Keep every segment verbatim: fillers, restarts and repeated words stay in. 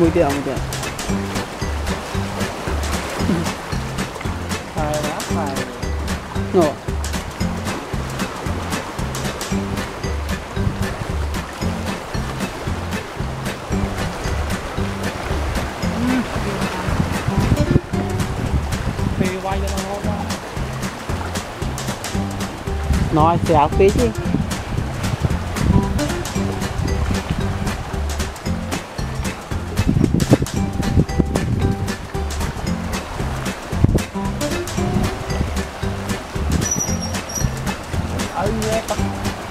mùi tiệm mùi tiệm phải đó phải ngộ thì quay cho nó ngon đó nói xéo tí chứ ở nghe tao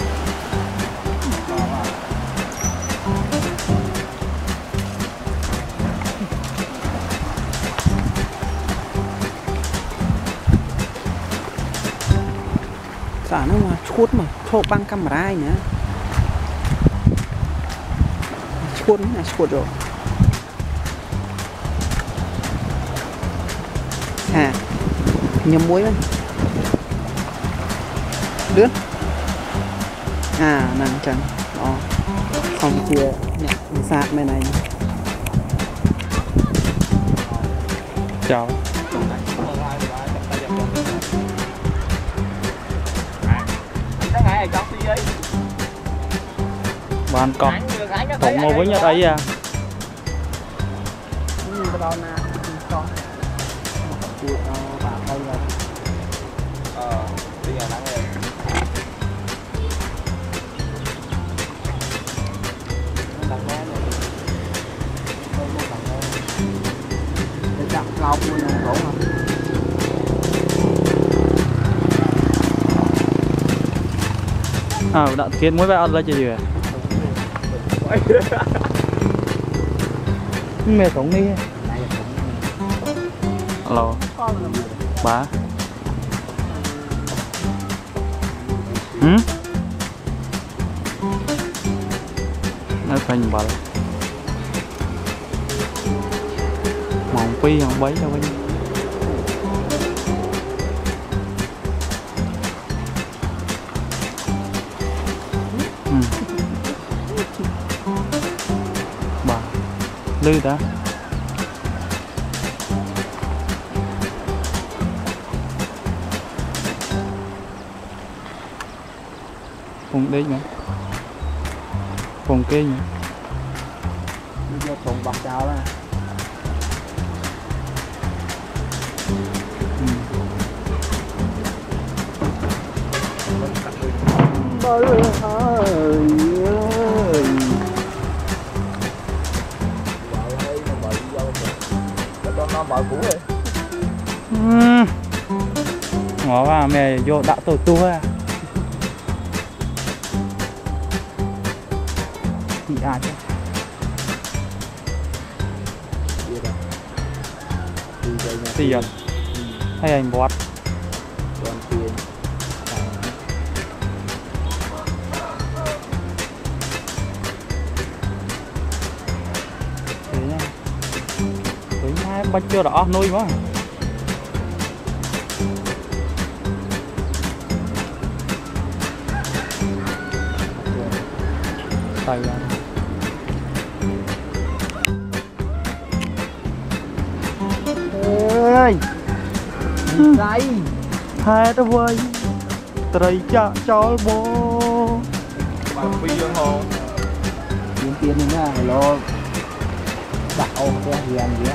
xả nó mà chuốt mà thô băng camera ấy nhá chuốt là chuốt rồi à nhầm muối đấy đứt à nằm chẳng đó xong kia nhặt sạc bên này chào bạn con tổng ngồi với nhật ấy à à đã kiến mới về ăn ra chơi gì vậy mẹ sống đi alo bà hử nó thành bà mỏng pi không bấy đâu bấy lư ta cùng đi nữa cùng kia nữa cùng bạc cháo là ơi nó mở cũ rồi ngó vào mẹ vô đạo tổ tu à chị à chứ tiền hay anh bót bánh chưa đỏ nuôi quá tay ra ơi đây hai đó vơi trời cha cho bố bạn phi dân hồ tiền tiền nha lo đặt ô cái hiền gì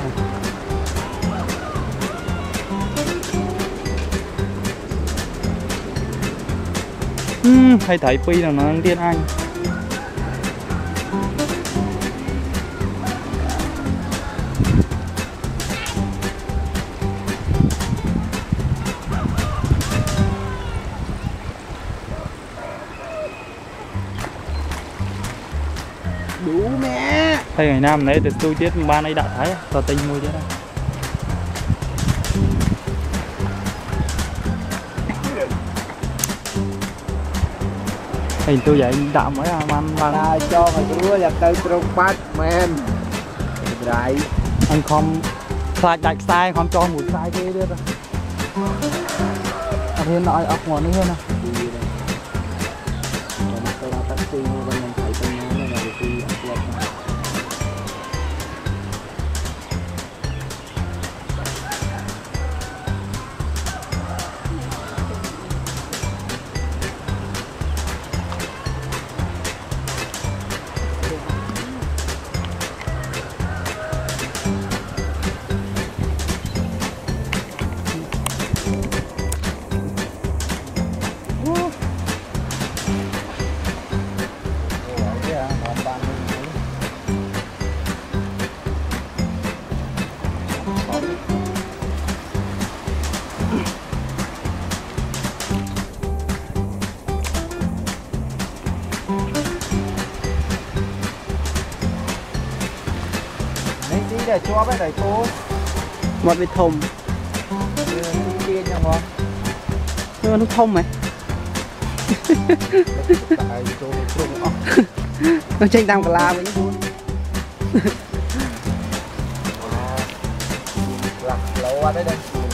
uhm, hay thấy pi là nó đang tiên anh đủ mẹ hay ngày nam đấy từ tôi chết ban ấy đã thấy tao tinh mua chứ đó thì tôi vậy đạm mới à anh ban cho mà chú là tới trong bát men đấy anh không sai đặt sai không cho một sai thế được rồi anh thêm nói ốc ngọn nữa hơn à đi để cho bé đẩy cô một vệt thùng kia nha ngon nó nước thông mày nó tranh tam cả la với những lạc lâu qua đây đây